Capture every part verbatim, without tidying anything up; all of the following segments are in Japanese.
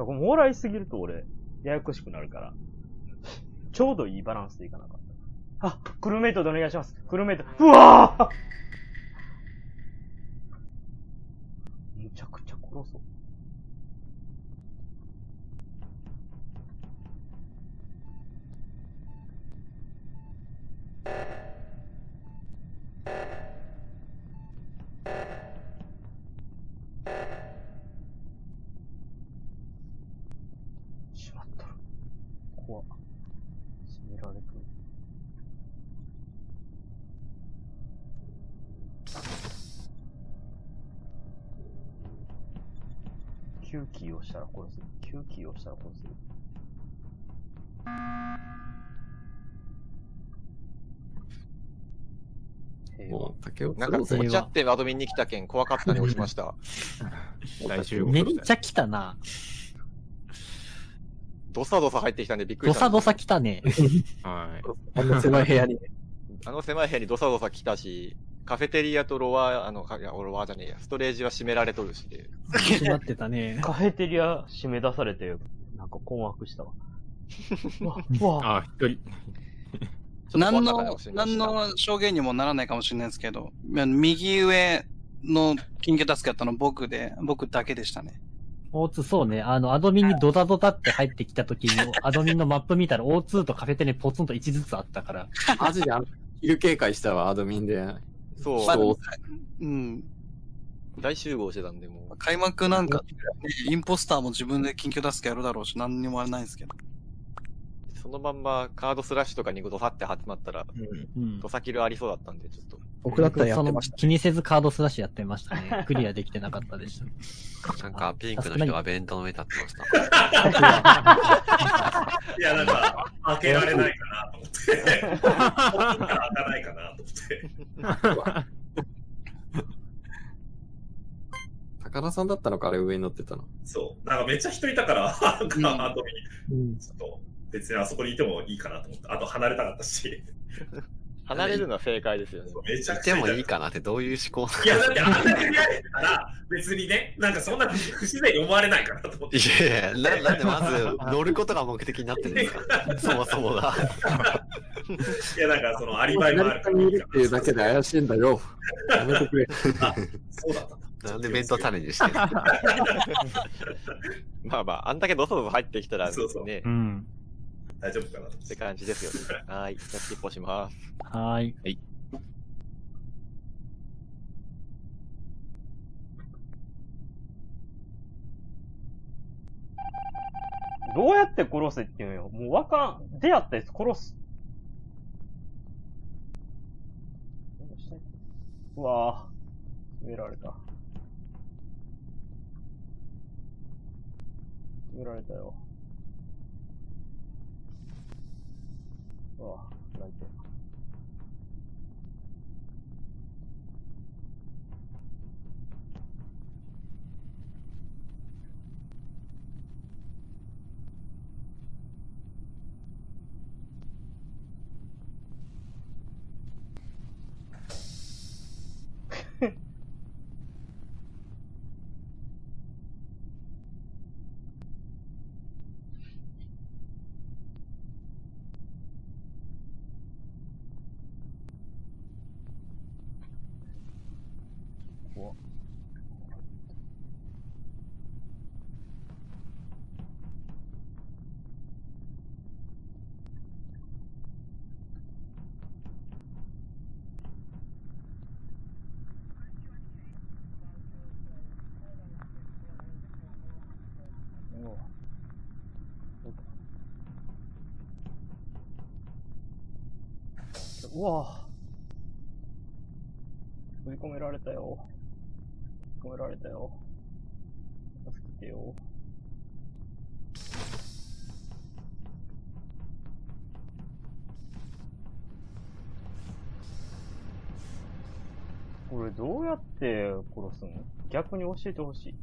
だからもらいすぎると俺、ややこしくなるから、ちょうどいいバランスでいかなかった。あ、クルーメイトでお願いします。クルーメイト。うわぁむちゃくちゃ殺そう。しまったる。怖っ。閉められてる。キューキーをしたら殺す。キューキーをしたら殺す。 もう、竹尾なんか、落ちちゃってアドミンに来た件怖かったんで押しました。 めっちゃ来たな。 ドサドサ入ってきたんでびっくりした。 ドサドサ来たね。 はい。 あの狭い部屋に。 あの狭い部屋にドサドサ来たし、カフェテリアとロワー、あの、いや、ロワーじゃねえや、ストレージは閉められとるしで。 閉まってたね。 カフェテリア締め出されて、なんか困惑したわ。うわ、うわ。 あ、一人。 何の、何の証言にもならないかもしれないですけど、右上の緊急助けやったの僕で、僕だけでしたね。 オーツー、そうね。あの、アドミンにドタドタって入ってきた時に、アドミンのマップ見たら オーツー とカフェテリアにポツンといちずつあったから。 マジで、昼警戒したわ、アドミンで。 そう。 まあ、うん。 大集合してたんで、もう。 開幕なんか、インポスターも自分で緊急助けやるだろうし、何にもあれないんですけど。 そのまんまカードスラッシュとかにドサって始まったら、うん、ドサキルありそうだったんで、ちょっと。 僕だったらやってました、ね。 気にせずカードスラッシュやってましたね。クリアできてなかったでした。 なんか、ピンクの人が弁当の上立ってました。 いや、なんか、開けられないかなと思って。開かないかなと思って。 高田さんだったのか、あれ上に乗ってたの。 そう。なんかめっちゃ人いたから、なんか、あとに、ちょっと、別にあそこにいてもいいかなと思って、あと離れたかったし。 離れるのは正解ですよね。 めちゃくちゃいてもいいかなってどういう思考いや、だってあんだけ見られてたら、別にね、なんかそんな不自然に思われないかなと思って。 いやいや、な、なんでまず乗ることが目的になってるんですかそもそもが。 いや、なんかそのアリバイもあるから。 見るっていうだけで怪しいんだよ。やめてくれ。 あ、そうだったんだ。 なんで弁当種にしてるまあまあ、あんだけドソドソ入ってきたら、ね、 そうそう。 うん。 大丈夫かなって感じですよね。はい。じゃあ、スキップをします。 はい。 はい。 どうやって殺せっていうのよ。もうわかん、出会ったやつ殺す。うわぁ。決められた。決められたよ。うわぁ、なんて。怖っ。うわぁ。振り込められたよ。振り込められたよ。助けてよ。これどうやって殺すの？逆に教えてほしい。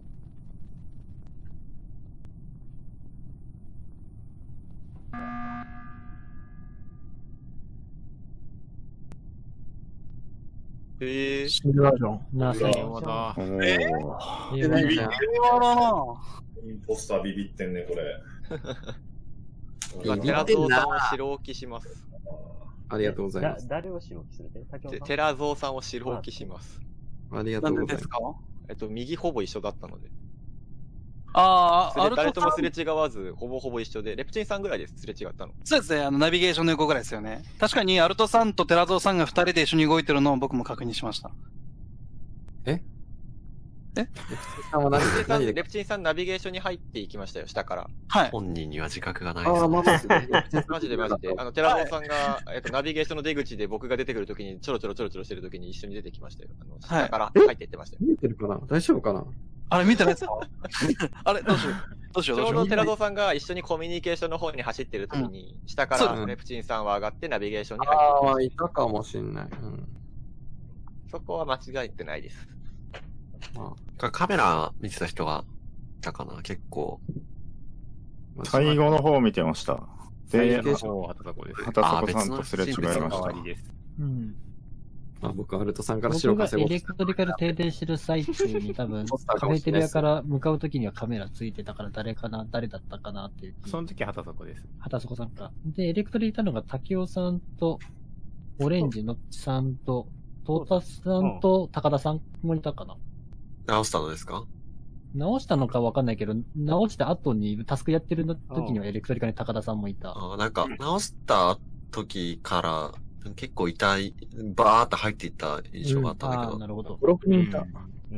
へえ。 シングルバージョン。 なさい。 なるほど。 えー、 微妙だな。 インポスタービビってんね、これ。 僕は寺蔵さんを白置きします。 ありがとうございます。 誰を白置きするって竹尾さん寺蔵さんを白置きします。 ありがとうございます。なんでですか？ えっと、右ほぼ一緒だったので。 ああ、 あれ誰ともすれ違わず、ほぼほぼ一緒で、レプチンさんぐらいですすれ違ったの。 そうですね、あの、ナビゲーションの横ぐらいですよね。確かに、アルトさんとテラゾーさんが二人で一緒に動いてるのを僕も確認しました。 ええレプチンさんナビゲーションに入っていきましたよ、下から。 はい。 本人には自覚がないです。 ああ、まあまあ、 マジでマジで。あの、テラゾーさんが、えっと、ナビゲーションの出口で僕が出てくるときに、ちょろちょろちょろちょろしてるときに一緒に出てきましたよ。あの、下から入っていってましたよ。 見えてるかな？大丈夫かな？ あれ見てないですか？あれどうしよう。どうしよう。 ちょうどテラゾーさんが一緒にコミュニケーションの方に走ってるときに、下からレプチンさんは上がってナビゲーションに入っていきました。 ああ、いたかもしんない。うん。 そこは間違えてないです。 まあ、カメラ見てた人がいたかな、結構。 最後の方を見てました。 で、 畑迫さんとすれ違いました。 うん。 あ、僕、アルトさんから白僕がエレクトリカル停電してる最中に多分、カフェテリアから向かうときにはカメラついてたから誰かな、誰だったかなっていう。 その時畑迫です。 畑迫さんか。で、エレクトリいたのが竹尾さんと、オレンジのっちさんと、トータスさんと高田さんもいたかな。 直したのですか？ 直したのかわかんないけど、直した後にタスクやってる時にはエレクトリカに高田さんもいた。 ああ、なんか、直した時から、結構痛い、バーって入っていった印象があったんだけど。 うん、あなるほど。 ご、ろくにんいた。 うん。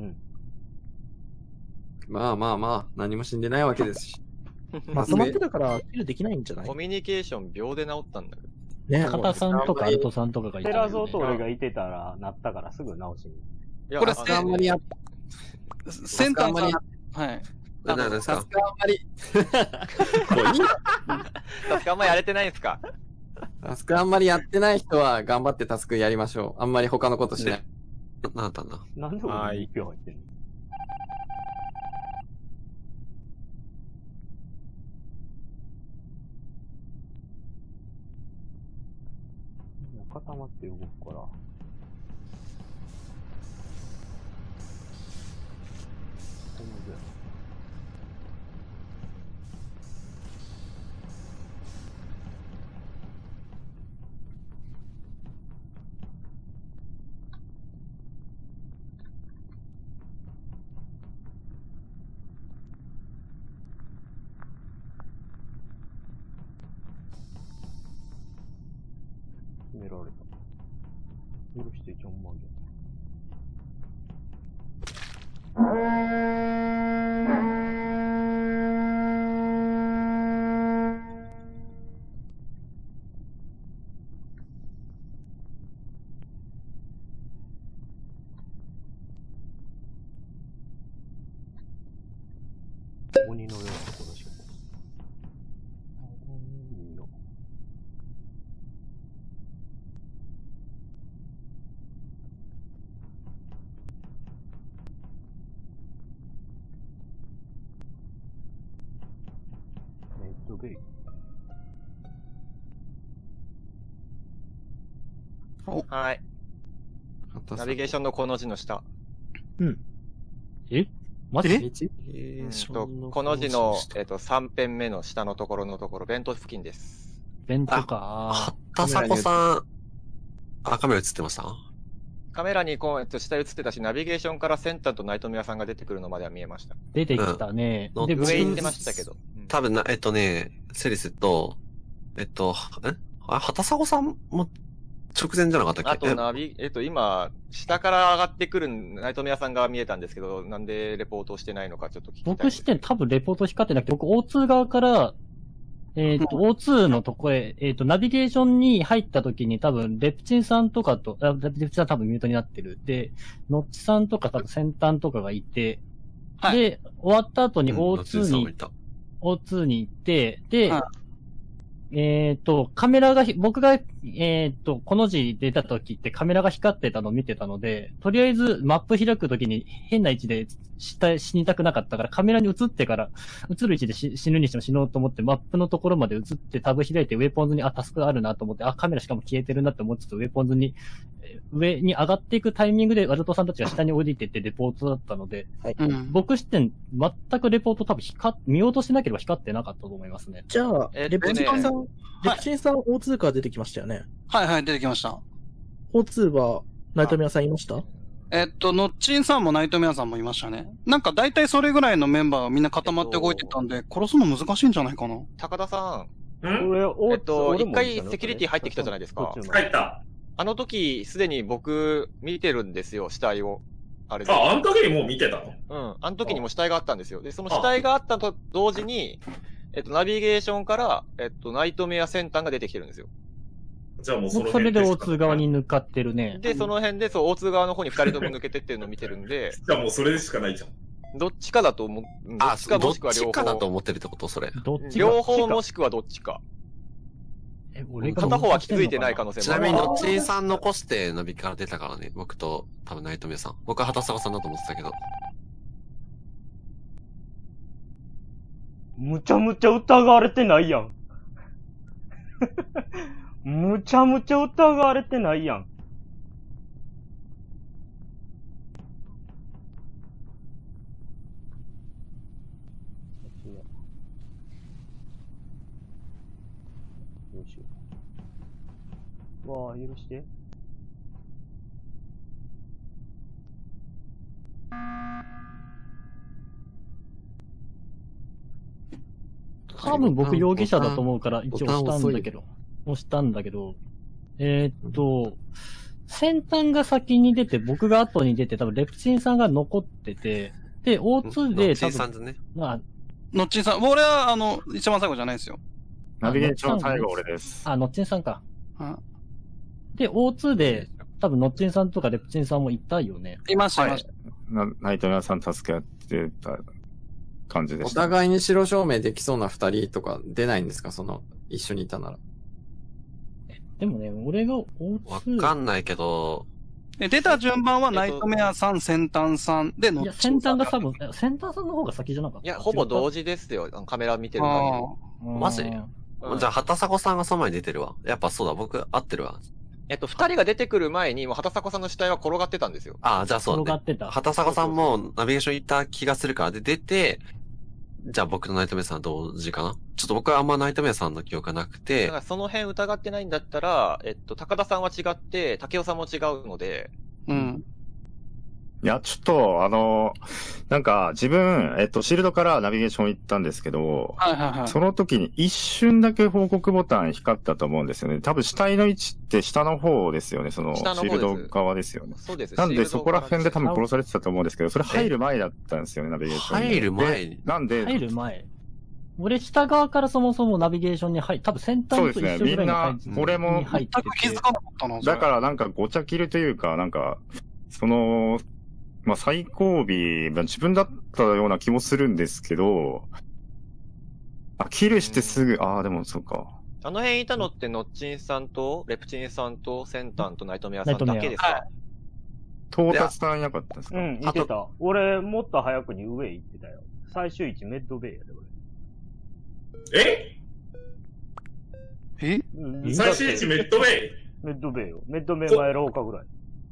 まあまあまあ、何も死んでないわけですし。 まとまってたから、キルできないんじゃない？ コミュニケーション秒で治ったんだけど。 ね、 高田さんとかアルトさんとかがいた、ね。 テラゾーと俺がいてたら、なったからすぐ直しに。 いや、これ、 あんまりやっセンターさん、はい。 何ですか？ タスクあんまり。 タスクあんまりやれてないんですか？ タスクあんまりやってない人は頑張ってタスクやりましょう。あんまり他のことしない。 なんだったんだ。 なんで俺にいっぴょう入ってんの？固まって動くから。決められた。許してちょんまげ。鬼のようなところしか。鬼の。メッドベイ。 はい。ナビゲーションのこの字の下。 うん。えマジで？ えーと、この字の、えっと、さんペン目の下のところのところ、弁当付近です。 弁当か。 畑迫さん、あ、カメラ映ってました？ カメラにこう、えっと、下映ってたし、ナビゲーションからセンターとナイトメアさんが出てくるのまでは見えました。 出てきたね。 うん、 で、 上行ってましたけど。 多分な、えっとね、セリスと、えっと、えあ、畑迫さんも直前じゃなかったっけ？ あと、ナビ、えっと、今、下から上がってくるナイトメアさんが見えたんですけど、なんでレポートしてないのかちょっと聞きたい。 僕視点多分レポート光ってなくて、僕 オーツー 側から、えっ、ー、と、オーツー のとこへ、えっ、ー、と、ナビゲーションに入った時に多分、レプチンさんとかと、あレプチンさん多分ミュートになってる。で、ノッチさんとか多分先端とかがいて、はい、で、終わった後に オーツー に、うん、オーツー に行って、で、はい、えっ、ー、と、カメラが、僕がえーっと、この字出た時ってカメラが光ってたのを見てたので、とりあえずマップ開く時に変な位置で死死にたくなかったから、カメラに映ってから、映る位置で死死ぬにしても死のうと思って、マップのところまで映ってタブ開いてウェポンズに、あ、タスクあるなと思って、あ、カメラしかも消えてるなって思ってたウェポンズに、上に上がっていくタイミングでワルトさんたちが下に降りていってレポートだったので、 はいうん。 僕視点、全くレポート多分光っ、見落としなければ光ってなかったと思いますね。 じゃあ、 えっとねレプチンさん、レプチンさん オーツー から出てきましたよね。 はいはい、出てきました。 オーツー は、ナイトメアさんいました？ えっと、ノッチンさんもナイトメアさんもいましたね。なんか大体それぐらいのメンバーがみんな固まって動いてたんで、殺すの難しいんじゃないかな。 高田さん。 ん俺、 えっと、一回セキュリティ入ってきたじゃないですか。 入った。 あの時、すでに僕、見てるんですよ、死体を。あれで。 あ、あの時にもう見てたの？ うん。あの時にも死体があったんですよ。で、その死体があったと同時に、えっと、ナビゲーションから、えっと、ナイトメア先端が出てきてるんですよ。 じゃあもうその僕それで オーツー 側に抜かってるね。 で、その辺で、そう、オーツー 側の方に二人とも抜けてってるのを見てるんで、 じゃあもうそれでしかないじゃん。 どっちかだと思う。うんどっあ、 ちかどっもしくは両ちかだと方。 思ってるってことそれ。 どっちが両方もしくはどっちか。 え俺が片方は気づいてない可能性もある。 ちなみに、どっちさん残してナビから出たからね。僕と、多分ナイトメアさん。僕は畑坂さんだと思ってたけど。 むちゃむちゃ疑われてないやん。むちゃむちゃ疑われてないやん。どうしよう。わあ、許して。 多分僕容疑者だと思うから一応押したんだけど、押したんだけど、えーっと、先端が先に出て、僕が後に出て、多分レプチンさんが残ってて、で、オーツー でノッチ多分、 ンさんですね。 まあ、 ノッチンさん、俺は、あの、一番最後じゃないですよ。 ナビゲーション最後俺です。 あ、ノッチンさんか。 うんで、オーツー で、多分ノッチンさんとかレプチンさんもいたよね。 いました、いました。 なナイトメアさん助け合ってた感じでおした。 互いに白証明できそうな二人とか出ないんですかその、一緒にいたなら。 でもね、俺が オーツー。 わかんないけど、 で出た順番はナイトメアさん、先端さんで、ノいや、 ッチン先端が多分、え先端さんの方が先じゃなかった。 いや、ほぼ同時ですよ。あのカメラ見てる限あうんマジり。うんじゃあ、畑迫さんがその前に出てるわ。やっぱそうだ、僕合ってるわ。 えっと、二人が出てくる前に、もう畑迫さんの死体は転がってたんですよ。 ああ、じゃあそうだね。 転がってた。 畑迫さんもナビゲーション行った気がするからで出て、じゃあ僕とナイトメアさん同時かなちょっと僕はあんまナイトメアさんの記憶がなくだてか、らその辺疑ってないんだったら、えっと、高田さんは違って、竹雄さんも違うので、 うん。 いや、ちょっと、あの、なんか、自分、えっと、シールドからナビゲーション行ったんですけど、 はいはいはい。 その時に一瞬だけ報告ボタン光ったと思うんですよね。多分死体の位置って下の方ですよね。その、シ下の方ですールド側ですよね。 そうです。 なんでそこら辺で多分殺す。 されてたと思うんですけど、それ入る前だったんですよね、ナビゲーションに。 入る前にでなんで、 入る前。俺、下側からそもそもナビゲーションに入っ多分先端と一緒ぐらいの感じそうですねみんな俺もに入ってて全く気づかなかったな、それだからなんかごちゃ切るというか、なんか、その、まあ、最後尾、自分だったような気もするんですけど、あ、キルしてすぐ、ああ、でもそうか。 あの辺いたのって、ノッチンさんと、レプチンさんと、センタンとナイトメアさんだけですか？ 到達さんいなかったですか？ うん、いてた。俺、もっと早くに上行ってたよ。最終位置メッドベイやで、俺。 ええうん最終位置メッドベイメッドベイよ。メッドベイ前廊下ぐらい。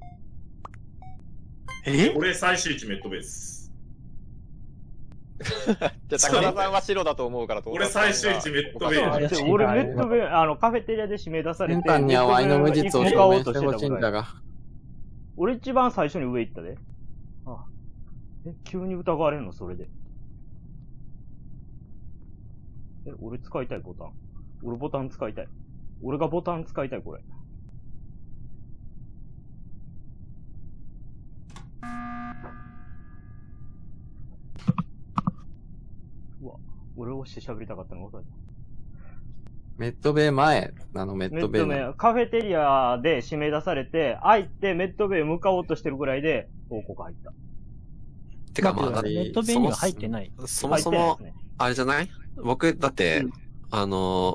え俺最終位置メッドベイです。 じゃあ、高田さんは白だと思うから、 俺最終位置メッドベイあで俺メッドベイ、あの、カフェテリアで指名出されて。 先端にはワイの無実を証明してほしいんだが。 が。 俺一番最初に上行ったで。あえ、急に疑われるのそれで。え、俺使いたいボタン。俺ボタン使いたい。俺がボタン使いたい、これ。うわ、俺をして喋りたかったの分かる。 メッドベイ前、あのメッメッドベイの。 ドベイ、カフェテリアで指名出されて、入ってメッドベイ向かおうとしてるぐらいで、報告入った。 てかまあ、だってメッドベイには入ってない。 そもそも、あれじゃない僕、だって、あの、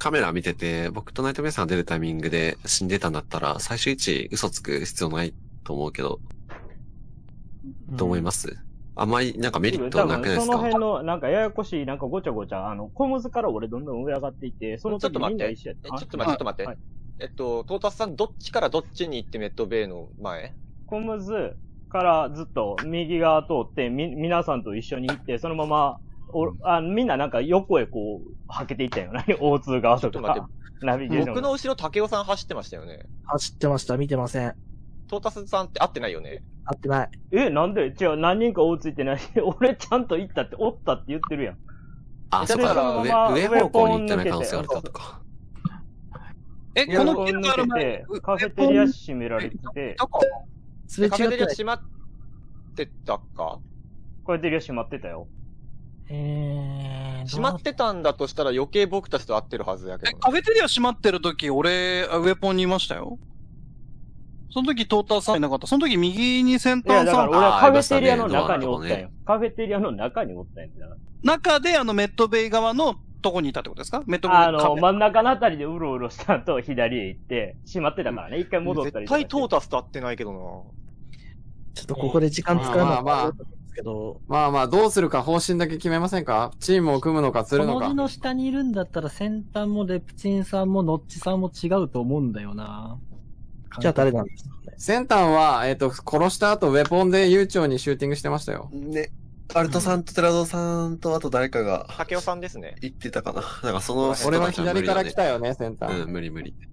カメラ見てて、僕とナイトメイさんが出るタイミングで死んでたんだったら、最終位置嘘つく必要ないと思うけど、どう思います、うん、あんまりなんかメリットはなくないですか？ その辺のなんかややこしい、なんかごちゃごちゃ、あの、コムズから俺どんどん上上がっていって、その時みんな一緒やった。 ちょっと待って、ちょっと待って。はい、えっと、トータスさんどっちからどっちに行ってメッドベイの前？ コムズからずっと右側通ってみ、皆さんと一緒に行って、そのまま、おあみんななんか横へこう、はけていったよね。オーツー 側とか。ちょっと待って。ナビゲーション。 僕の後ろ、竹尾さん走ってましたよね。 走ってました。見てません。 トータスさんって会ってないよね。 会ってない。 え、なんで違う、何人か追いついてない。俺ちゃんと行ったって、おったって言ってるやん。 あ、そっか、上、上方向に行ってない可能性あるかとか。 え、この抜けて、カフェテリア閉められてて。 すれ違ってカフェテリア閉まってたか？ カフェテリア閉まってたよ。 えー、閉まってたんだとしたら余計僕たちと会ってるはずやけど、ね。 え、カフェテリア閉まってる時、俺、ウェポンにいましたよ。その時トーターさんいなかった。その時右に先端さん。いや、 だから俺はカフェテリアの中におったんよ。カフェテリアの中におったんや。 中であのメッドベイ側のとこにいたってことですか？メッドベイあの、真ん中のあたりでうろうろした後、左へ行って、閉まってたからね。一回戻ったりとか。 絶対トータスと会ってないけどな。 ちょっとここで時間使うのはまあまあ。けどまあまあ、どうするか方針だけ決めませんか？チームを組むのかするのか。 この字の下にいるんだったら先端もレプチンさんもノッチさんも違うと思うんだよな。 じゃあ誰なんですかね。 先端は、えっと、殺した後、ウェポンで悠長にシューティングしてましたよ。 ね。アルトさんとテラドさんと、あと誰かが。 竹尾さんですね。 言ってたかな。なんかその、 俺は左から来たよね、先端。 うん、無理無理。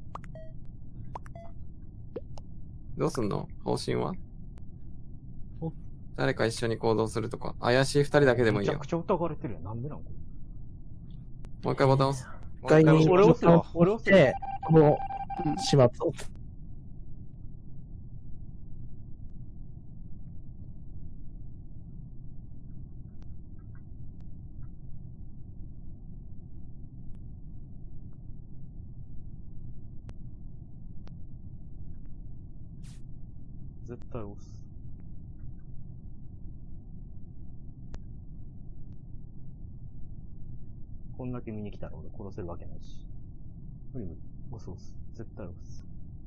どうすんの？方針は？誰か一緒に行動するとか。怪しい二人だけでもいいよ。 めちゃくちゃ疑われてるやん。なんでなんこれ。 もう一回ボタン押す。 一回に俺押すわ。俺押すわ。 この始末を。 絶対押す。こんだけ見に来たら俺殺せるわけないし。無理無理。押す押す。絶対押す。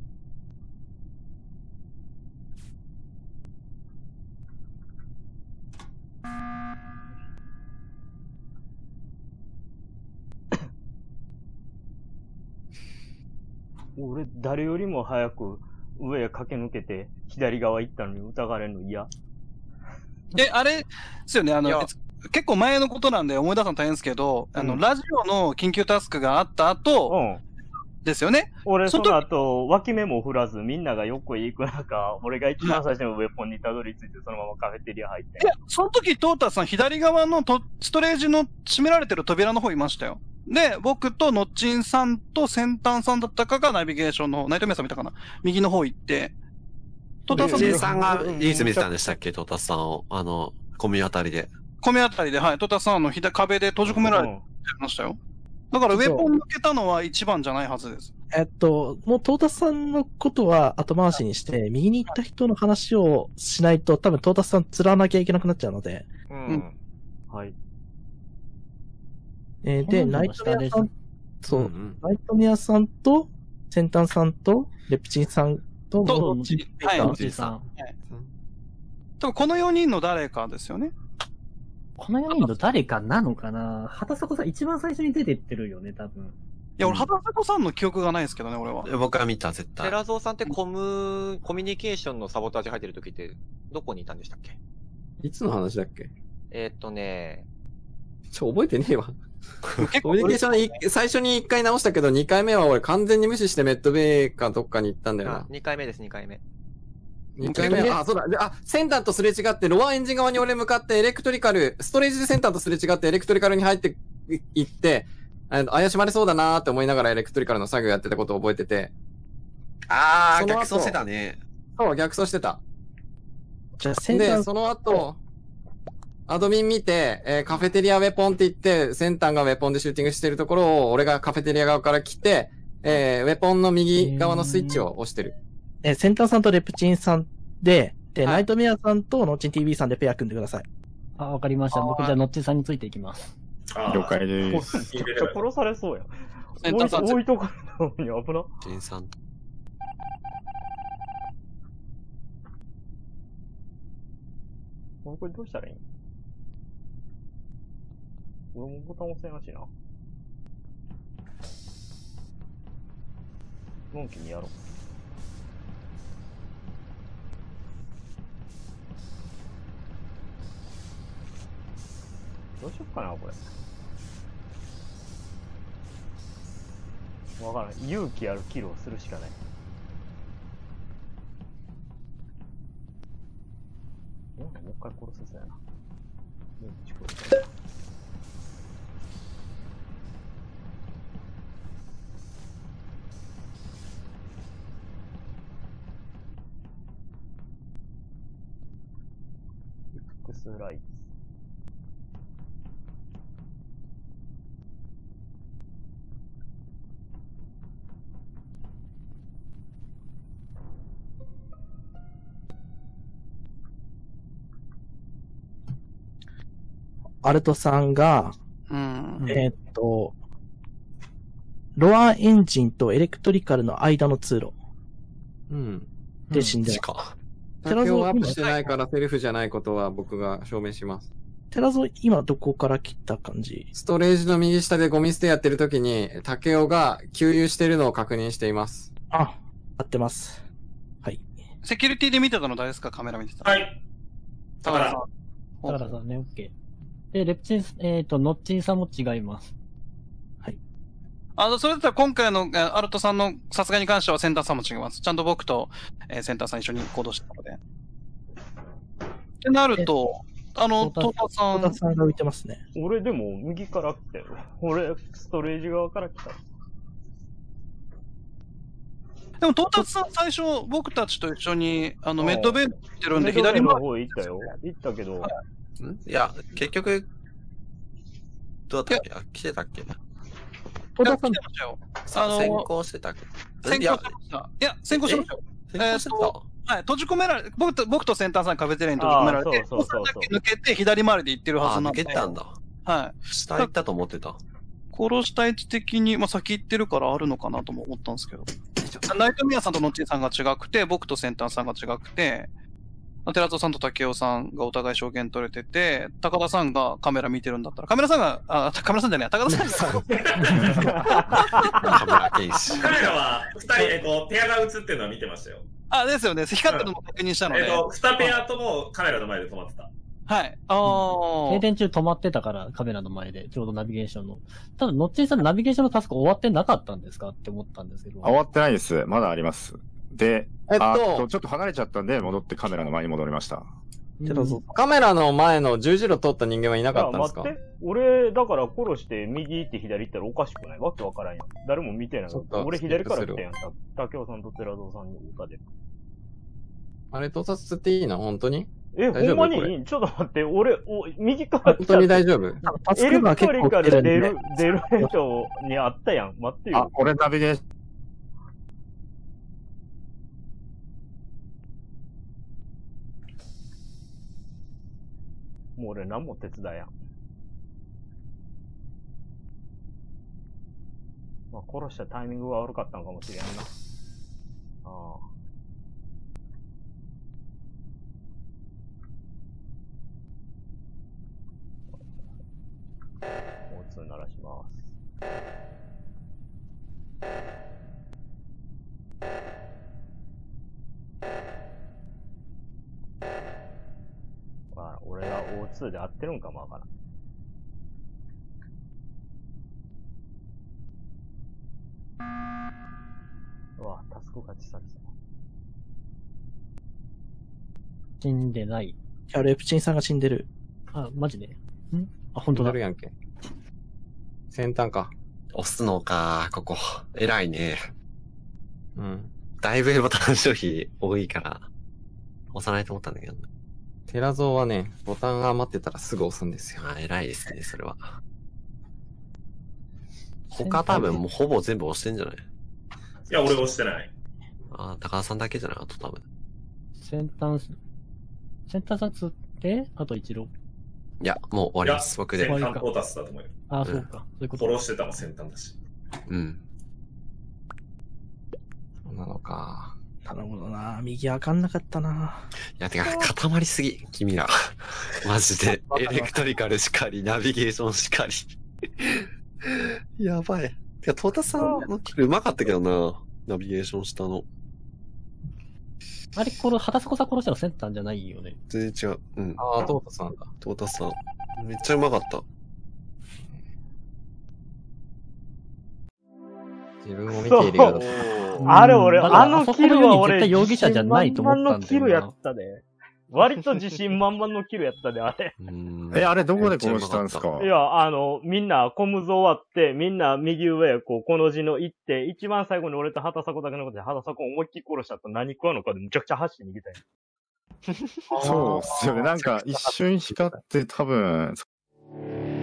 俺、誰よりも早く上へ駆け抜けて左側行ったのに疑われるの嫌。 え、あれですよね、あの、結構前のことなんで思い出すの大変ですけど、うん、あの、ラジオの緊急タスクがあった後、うん、ですよね。 俺、その後、脇目も振らず、みんなが横へ行く中、俺が一番最初のウェポンにたどり着いて、そのままカフェテリア入って。 いや、その時、トータさん、左側のとストレージの閉められてる扉の方いましたよ。で、僕とノッチンさんと先端さんだったかがナビゲーションの方、ナイトメイさん見たかな右の方行って、 トータさん。ノッチンさんが唯一見てたんでしたっけ、トータさんを。あの、コミあたりで。 コミあたりで、はい、トータさんの壁で閉じ込められてましたよ。だから、ウェポン抜けたのは一番じゃないはずです。 えっと、もうトータスさんのことは後回しにして、右に行った人の話をしないと、多分トータスさん釣らなきゃいけなくなっちゃうので。 うん。 はい。 えー、で、ナイトメアさん、そう、うんうん、ナイトメアさんと、先端さんと、レプチンさんと、 と、 ノッチはい、ノッチさん。はい。多分このよにんの誰かですよね。 このよにんの誰かなのかな？畑迫さん一番最初に出てってるよね、多分。 いや、俺、畑迫さんの記憶がないですけどね、俺は。 僕は見た、絶対。 寺蔵さんってコム、コミュニケーションのサボタージュ入ってる時って、どこにいたんでしたっけ？ いつの話だっけ？ えー、っとね、 ちょ、覚えてねえわ。コミュニケーション最初にいっかい直したけど、にかいめは俺完全に無視してメッドベイかどっかに行ったんだよな。 にかいめです、にかいめ。 にかいめ、あ、そうだ。あ、先端とすれ違って、ロアエンジン側に俺向かって、エレクトリカル、ストレージで先端とすれ違って、エレクトリカルに入っていって、怪しまれそうだなーって思いながらエレクトリカルの作業やってたことを覚えてて。 あー、逆走してたね。 そう、逆走してた。 じゃあ先端。 で、その後、アドミン見て、えー、カフェテリアウェポンって言って、先端がウェポンでシューティングしてるところを、俺がカフェテリア側から来て、えー、ウェポンの右側のスイッチを押してる。 えー、先端さんとレプチンさんで、で、はい、ナイトメアさんとノッチン ティーブイ さんでペア組んでください。 あ、わかりました。僕じゃあノッチンさんについていきます。 了解でーす。 めっちゃ殺されそうや。 先端さん。 置いとかないのに危な。 ジンさん。 これどうしたらいいん？俺もボタン押せなしな。のんきにやろう。どうしよっかな、これ。わからん。勇気あるキルをするしかない。もう一回殺すぜな。うん、ちこれ。X ライツ。 アルトさんが、 うん、 えー、っと、ロアエンジンとエレクトリカルの間の通路。 うん。 で死んでます。テラゾーアップしてないからセルフじゃないことは僕が証明します。 テラゾー今どこから切った感じ？ ストレージの右下でゴミ捨てやってる時に、竹雄が給油してるのを確認しています。 あ、合ってます。はい。 セキュリティで見てたの誰ですか？カメラ見てた。 はい。高田さん。 高田さんね、オッケー。で、レプチン、えっと、ノッチンさんも違います。 はい。 あの、それだったら今回のアルトさんの殺害に関してはセンターさんも違います。ちゃんと僕と、えー、センターさん一緒に行動してたので。ってなると、あの、トータさん。 トータさんが浮いてますね。 俺でも右から来たよ。俺、ストレージ側から来た。 でも、トータさん最初、僕たちと一緒に、あの、メッドベイ行ってるんで、左の方行ったよ。行ったけど。はいんいや、結局、どうだったっけあ、来てたっけな。 トータさん来てましたよ。 あのー、先行してたっけ先行してました。いや、先行してましたよ。 先行してた、 はい、閉じ込められ、僕と、僕とセンターさん壁テレに閉じ込められて、そうそうそうそう。だけ抜けて左回りで行ってるはずなんで。 抜けたんだ。 はい。 下行ったと思ってた。 殺した位置的に、まあ、先行ってるからあるのかなとも思ったんですけど。ナイトミヤさんとノッチーさんが違くて、僕とセンターさんが違くて、テラゾさんと竹雄さんがお互い証言取れてて、高田さんがカメラ見てるんだったら、カメラさんが、あ、カメラさんじゃねえ、高田さんが。 カメラ検視。 カメラは、二人、えっと、ペアが映ってるのは見てましたよ。 あ、ですよね。光ってるのも確認したので。 えっと、二ペアともカメラの前で止まってた。 はい。ああ。 停電中止まってたから、カメラの前で、ちょうどナビゲーションの。ただ、ノッチーさんのナビゲーションのタスク終わってなかったんですかって思ったんですけど。 終わってないです。まだあります。で、 えっと、 あとちょっと離れちゃったんで、戻ってカメラの前に戻りました。 カメラの前の十字路通った人間はいなかったんですか？ 待って。俺、だから殺して右行って左行ったらおかしくないわけわからんやん。誰も見てない。俺左から来たやん。竹雄さんと寺蔵さんに歌で。 あれ、盗撮っていいの本当に？ え、ほんまにちょっと待って、俺、お右から来た。本当に大丈夫？ エレクトリカル出る、出る人にあったやん。待ってよ。 あ、俺ナビゲーション。 もう俺何も手伝いやん。まあ、殺したタイミングが悪かったのかもしれんな。ああ。交通鳴らします。まあ、俺が オーツー で合ってるんかもわからん。うわ、タスク勝ちされた。 死んでない。 いや、レプチンさんが死んでる。 あ、マジで？んあ、本当だ。 るやんけ。先端か。 押すのか、ここ。偉いね。 うん。 だいぶボタン消費多いから、押さないと思ったんだけど。 テラゾーはね、ボタンが余ってたらすぐ押すんですよ。 あ、偉いですね、それは。他多分もうほぼ全部押してんじゃない？ いや、俺押してない。 あ、高田さんだけじゃないあと多分。 先端、先端さつって、あと一郎。 いや、もう終わります、僕で。 先端トータスだと思うよ。 あ、そうか。そういうこと。 殺してたも先端だし。 うん。そうなのか。 なるほどな。右わかんなかったな。 いや、てか、固まりすぎ、君ら。マジで。エレクトリカルしかり、ナビゲーションしかり。やばい。てか、トータスさんのキルうまかったけどな。ナビゲーションしたの。 あれ、これ、畑迫さん殺したのセンターじゃないよね。 全然違う。うん。 ああ、トータさんだ。 トータスさん。めっちゃうまかった。 自分を見ているようだ。 あれ俺、あのキルは俺、 絶対容疑者じゃないと思ったんだよな。 自信満々のキルやったで。割と自信満々のキルやったで、あれ。 え、あれどこで殺したんですか？ いや、あの、みんな、コムズ終わって、みんな右上へこう、この字の行って、一番最後に俺と畑迫だけのことで、畑迫を思いっきり殺したと何食わのかでむちゃくちゃ走って逃げたよ。 そうっすよね。なんか一瞬光って多分、